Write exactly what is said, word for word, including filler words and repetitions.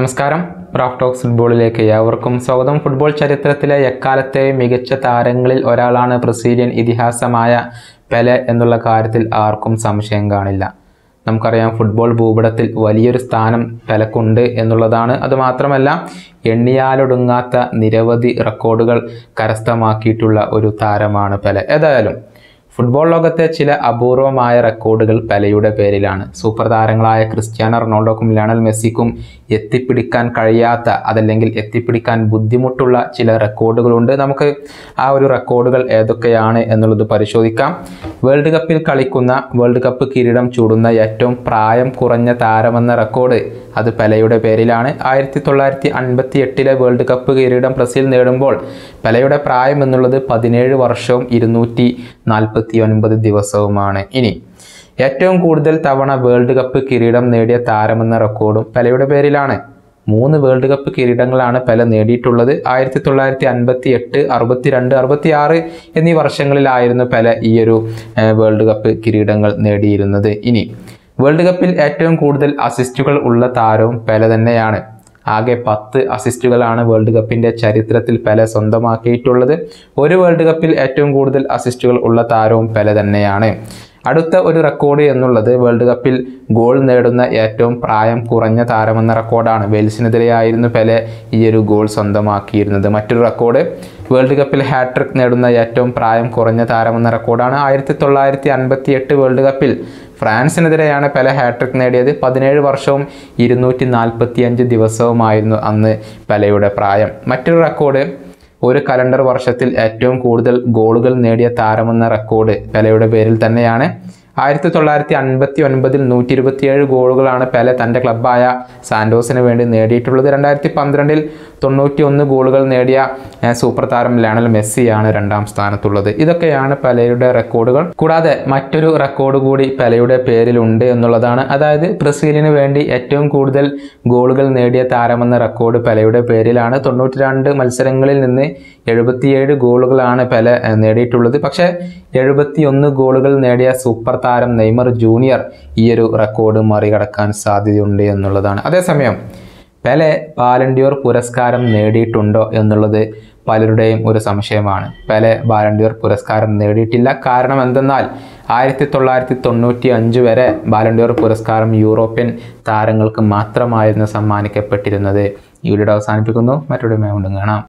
നമസ്കാരം, Raf talks ഫുട്ബോളിലേക്ക് ഏവർക്കും സ്വാഗതം. ഫുട്ബോൾ ചരിത്രത്തിലെ എക്കാലത്തെ മികച്ച താരങ്ങളിൽ ഒരാളാണ് ബ്രസീലിയൻ ഇതിഹാസമായ പെലെ എന്നുള്ള കാര്യത്തിൽ ആർക്കും സംശയം കാണില്ല. നമുക്കറിയാം, ഫുട്ബോൾ ഭൂപടത്തിൽ വലിയൊരു സ്ഥാനം പെലെക്കുണ്ട് എന്നുള്ളതാണ്. അതുമാത്രമല്ല, എണ്ണിയാലൊടുങ്ങാത്ത നിരവധി റെക്കോർഡുകൾ കരസ്ഥമാക്കിയിട്ടുള്ള ഒരു താരമാണ് പെലെ. ഏതായാലും ഫുട്ബോൾ ലോകത്തെ ചില അപൂർവമായ റെക്കോർഡുകൾ പെലെയുടെ പേരിലാണ്. സൂപ്പർ താരങ്ങളായ ക്രിസ്ത്യാനോ റൊണാൾഡോക്കും ലയണൽ മെസ്സിക്കും എത്തിപ്പിടിക്കാൻ കഴിയാത്ത, അതല്ലെങ്കിൽ എത്തിപ്പിടിക്കാൻ ബുദ്ധിമുട്ടുള്ള ചില റെക്കോർഡുകളുണ്ട്. നമുക്ക് ആ ഒരു റെക്കോർഡുകൾ ഏതൊക്കെയാണ് എന്നുള്ളത് പരിശോധിക്കാം. വേൾഡ് കപ്പിൽ കളിക്കുന്ന, വേൾഡ് കപ്പ് കിരീടം ചൂടുന്ന ഏറ്റവും പ്രായം കുറഞ്ഞ താരമെന്ന റെക്കോർഡ് അത് പെലെയുടെ പേരിലാണ്. ആയിരത്തി തൊള്ളായിരത്തി അൻപത്തി എട്ടിലെ വേൾഡ് കപ്പ് കിരീടം ബ്രസീൽ നേടുമ്പോൾ പെലെയുടെ പ്രായം എന്നുള്ളത് പതിനേഴ് വർഷവും ഇരുന്നൂറ്റി നാൽപ്പത്തി ഒൻപത് ദിവസവുമാണ്. ഇനി ഏറ്റവും കൂടുതൽ തവണ വേൾഡ് കപ്പ് കിരീടം നേടിയ താരമെന്ന റെക്കോർഡും പെലെയുടെ പേരിലാണ്. മൂന്ന് വേൾഡ് കപ്പ് കിരീടങ്ങളാണ് പെലെ നേടിയിട്ടുള്ളത്. ആയിരത്തി തൊള്ളായിരത്തി അൻപത്തി എട്ട് അറുപത്തി രണ്ട് അറുപത്തി ആറ് എന്നീ വർഷങ്ങളിലായിരുന്നു പെലെ ഈ ഒരു വേൾഡ് കപ്പ് കിരീടങ്ങൾ നേടിയിരുന്നത്. ഇനി വേൾഡ് കപ്പിൽ ഏറ്റവും കൂടുതൽ അസിസ്റ്റുകൾ ഉള്ള താരവും പെലെ തന്നെയാണ്. ആകെ പത്ത് അസിസ്റ്റുകളാണ് വേൾഡ് കപ്പിൻ്റെ ചരിത്രത്തിൽ പെലെ സ്വന്തമാക്കിയിട്ടുള്ളത്. ഒരു വേൾഡ് കപ്പിൽ ഏറ്റവും കൂടുതൽ അസിസ്റ്റുകൾ ഉള്ള താരവും പെലെ തന്നെയാണ്. അടുത്ത ഒരു റെക്കോർഡ് എന്നുള്ളത് വേൾഡ് കപ്പിൽ ഗോൾ നേടുന്ന ഏറ്റവും പ്രായം കുറഞ്ഞ താരമെന്ന റെക്കോർഡാണ്. വെയിൽസിനെതിരെയായിരുന്നു പെലെ ഈ ഒരു ഗോൾ സ്വന്തമാക്കിയിരുന്നത്. മറ്റൊരു റെക്കോർഡ് വേൾഡ് കപ്പിൽ ഹാട്രിക് നേടുന്ന ഏറ്റവും പ്രായം കുറഞ്ഞ താരമെന്ന റെക്കോർഡാണ്. ആയിരത്തി തൊള്ളായിരത്തി അൻപത്തി എട്ട് വേൾഡ് കപ്പിൽ ഫ്രാൻസിനെതിരെയാണ് പെലെ ഹാട്രിക് നേടിയത്. പതിനേഴ് വർഷവും ഇരുന്നൂറ്റി നാൽപ്പത്തി അഞ്ച് ദിവസവുമായിരുന്നു അന്ന് പെലെയുടെ പ്രായം. മറ്റൊരു റെക്കോർഡ് ഒരു കലണ്ടർ വർഷത്തിൽ ഏറ്റവും കൂടുതൽ ഗോളുകൾ നേടിയ താരമെന്ന റെക്കോർഡ് പെലെയുടെ പേരിൽ തന്നെയാണ്. ആയിരത്തി തൊള്ളായിരത്തി അൻപത്തി ഒൻപതിൽ നൂറ്റി ഇരുപത്തിയേഴ് ഗോളുകളാണ് പെലെ തൻ്റെ ക്ലബ്ബായ സാൻഡോസിന് വേണ്ടി നേടിയിട്ടുള്ളത്. രണ്ടായിരത്തി പന്ത്രണ്ടിൽ തൊണ്ണൂറ്റി ഒന്ന് ഗോളുകൾ നേടിയ സൂപ്പർ താരം ലയണൽ മെസ്സിയാണ് രണ്ടാം സ്ഥാനത്തുള്ളത്. ഇതൊക്കെയാണ് പെലെയുടെ റെക്കോർഡുകൾ. കൂടാതെ മറ്റൊരു റെക്കോർഡ് കൂടി പെലെയുടെ പേരിലുണ്ട് എന്നുള്ളതാണ്. അതായത് ബ്രസീലിന് വേണ്ടി ഏറ്റവും കൂടുതൽ ഗോളുകൾ നേടിയ താരമെന്ന റെക്കോർഡ് പെലെയുടെ പേരിലാണ്. തൊണ്ണൂറ്റി രണ്ട് മത്സരങ്ങളിൽ നിന്ന് എഴുപത്തിയേഴ് ഗോളുകളാണ് പെലെ നേടിയിട്ടുള്ളത്. പക്ഷേ എഴുപത്തിയൊന്ന് ഗോളുകൾ നേടിയ സൂപ്പർ താരം നെയ്മർ ജൂനിയർ ഈ ഒരു റെക്കോർഡ് മറികടക്കാൻ സാധ്യതയുണ്ട് എന്നുള്ളതാണ്. അതേസമയം പെലെ ബാലൻഡിയോർ പുരസ്കാരം നേടിയിട്ടുണ്ടോ എന്നുള്ളത് പലരുടെയും ഒരു സംശയമാണ്. പെലെ ബാലൻഡിയോർ പുരസ്കാരം നേടിയിട്ടില്ല. കാരണം എന്തെന്നാൽ ആയിരത്തി തൊള്ളായിരത്തി തൊണ്ണൂറ്റി അഞ്ച് വരെ ബാലൻഡിയോർ പുരസ്കാരം യൂറോപ്യൻ താരങ്ങൾക്ക് മാത്രമായിരുന്നു സമ്മാനിക്കപ്പെട്ടിരുന്നത്. ഈ വീഡിയോ അവസാനിപ്പിക്കുന്നു. മറ്റൊരു വീണ്ടും കാണാം.